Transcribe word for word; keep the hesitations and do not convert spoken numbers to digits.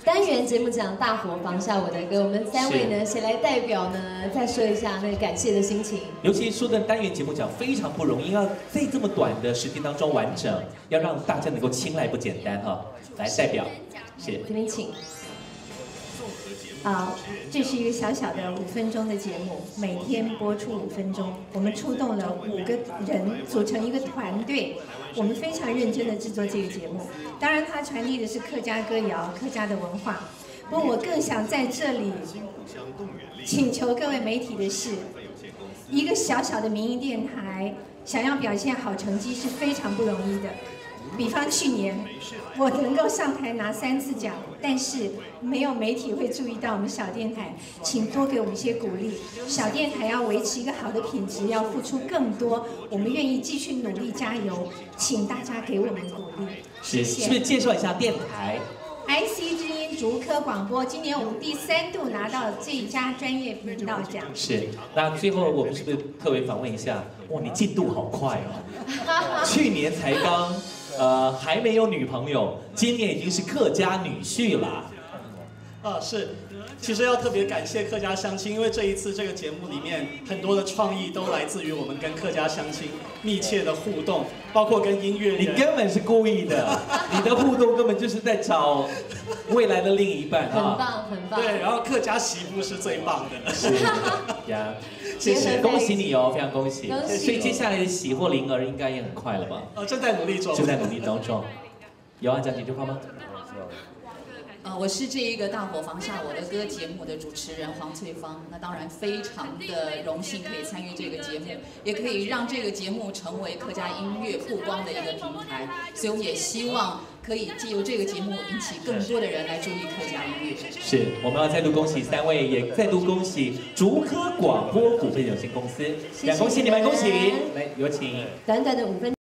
单元节目讲大火放下我的歌，我们三位呢，谁来代表呢？再说一下那个感谢的心情。 尤其说的单元节目讲非常不容易，要在这么短的时间当中完整，要让大家能够青睐不简单哈。来代表，是这边请。 好，这是一个小小的五分钟的节目，每天播出五分钟。我们出动了五个人组成一个团队，我们非常认真的制作这个节目。当然，它传递的是客家歌谣、客家的文化。不过，我更想在这里请求各位媒体的是，一个小小的民营电台想要表现好成绩是非常不容易的。 比方去年，我能够上台拿三次奖，但是没有媒体会注意到我们小电台，请多给我们一些鼓励。小电台要维持一个好的品质，要付出更多，我们愿意继续努力加油，请大家给我们鼓励。 是，是不是介绍一下电台 ？I C 之音竹科广播，今年我们第三度拿到最佳专业频道奖。 是，那最后我们是不是特别访问一下？哇，你进度好快哦！去年才刚。 呃，还没有女朋友，今年已经是客家女婿了。 啊，是，其实要特别感谢客家乡亲，因为这一次这个节目里面很多的创意都来自于我们跟客家乡亲密切的互动，包括跟音乐人。 你根本是故意的，你的互动根本就是在找未来的另一半啊。很棒，很棒。 对，然后客家媳妇是最棒的。 是呀。 谢谢，恭喜你哦，非常恭喜！ 恭喜！ 所以接下来的喜或灵儿应该也很快了吧？ 呃，正在努力中， 正在努力当中。有要讲几句话吗？ 呃，我是这一个《大火放下我的歌》节目的主持人黄翠芳。那当然非常的荣幸可以参与这个节目，也可以让这个节目成为客家音乐曝光的一个平台。所以我们也希望可以借由这个节目引起更多的人来注意客家音乐。 是，我们要再度恭喜三位，也再度恭喜竹科广播股份有限公司， 谢谢， 恭喜你们，恭喜！来，有请。 短短的五分。